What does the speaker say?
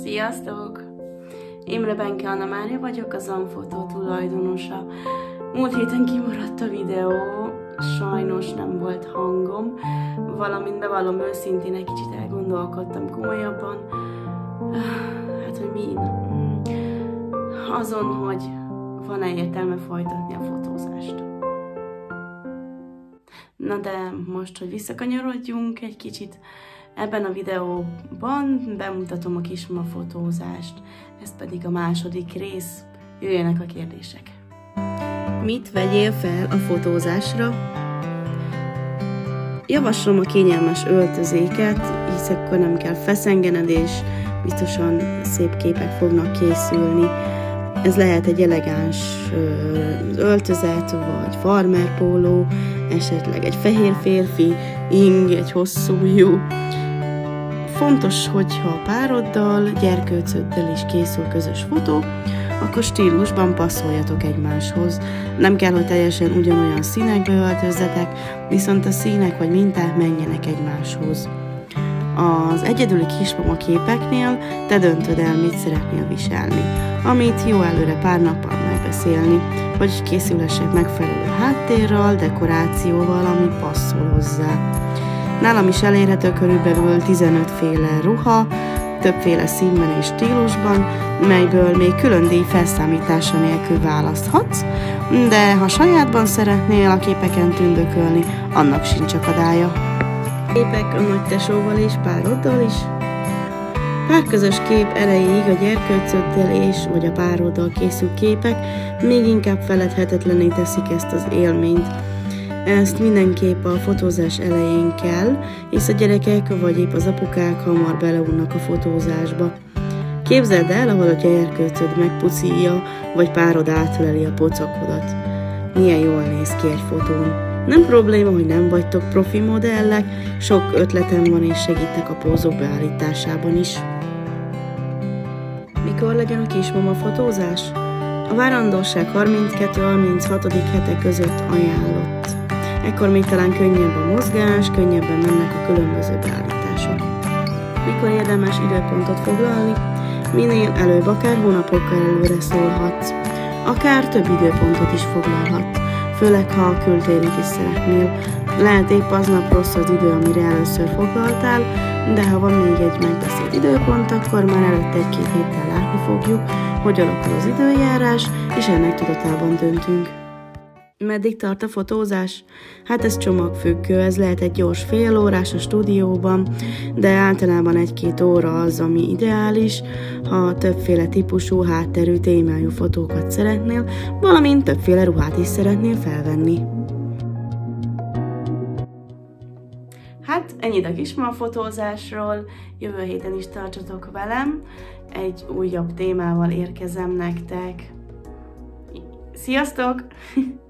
Sziasztok! Imre Benke Anna Mária vagyok, a Zanfotó tulajdonosa. Múlt héten kimaradt a videó, sajnos nem volt hangom, valamint bevallom őszintén, egy kicsit elgondolkodtam komolyabban. Hát, hogy mi? Azon, hogy van-e értelme folytatni a fotózást. Na de most, hogy visszakanyarodjunk egy kicsit, ebben a videóban bemutatom a kismama fotózást, ez pedig a második rész. Jöjjenek a kérdések. Mit vegyél fel a fotózásra? Javaslom a kényelmes öltözéket, hisz akkor nem kell feszengened, és biztosan szép képek fognak készülni. Ez lehet egy elegáns öltözet, vagy farmerpóló, esetleg egy fehér férfi ing, egy hosszú ujjú. Fontos, hogyha a pároddal, gyerkőcöddel is készül közös fotó, akkor stílusban passzoljatok egymáshoz. Nem kell, hogy teljesen ugyanolyan színekbe öltözzetek, viszont a színek vagy minták menjenek egymáshoz. Az egyedüli kismama képeknél te döntöd el, mit szeretnél viselni, amit jó előre pár nappal megbeszélni, vagy készülhessek megfelelő háttérrel, dekorációval, ami passzol hozzá. Nálam is elérhető körülbelül 15 féle ruha, többféle színben és stílusban, melyből még külön díj felszámítása nélkül választhatsz, de ha sajátban szeretnél a képeken tündökölni, annak sincs akadálya. Képek a nagytesóval és pároddal is. Párközös kép erejéig a gyerkőcöddel és vagy a pároddal készült képek még inkább feledhetetlenné teszik ezt az élményt. Ezt mindenképp a fotózás elején kell, hisz a gyerekek vagy épp az apukák hamar beleunnak a fotózásba. Képzeld el, ahol a gyerkőcöd megpucilja, vagy párod átöleli a pocakodat. Milyen jól néz ki egy fotón. Nem probléma, hogy nem vagytok profi modellek, sok ötletem van és segítek a pózok beállításában is. Mikor legyen a kismama fotózás? A várandóság 32-36. hete között ajánlott. Ekkor még talán könnyebb a mozgás, könnyebben mennek a különböző beállítások. Mikor érdemes időpontot foglalni? Minél előbb, akár hónapokkal előre szólhatsz. Akár több időpontot is foglalhatsz, főleg ha a kültérit is szeretnél. Lehet épp aznap rossz az idő, amire először foglaltál, de ha van még egy megbeszélt időpont, akkor már előtte egy-két héttel látni fogjuk, hogy alakul az időjárás, és ennek tudatában döntünk. Meddig tart a fotózás? Hát ez csomagfüggő, ez lehet egy gyors fél órás a stúdióban, de általában 1-2 óra az, ami ideális, ha többféle típusú, hátterű, témájú fotókat szeretnél, valamint többféle ruhát is szeretnél felvenni. Hát ennyit a kismama fotózásról, jövő héten is tartsatok velem, egy újabb témával érkezem nektek. Sziasztok!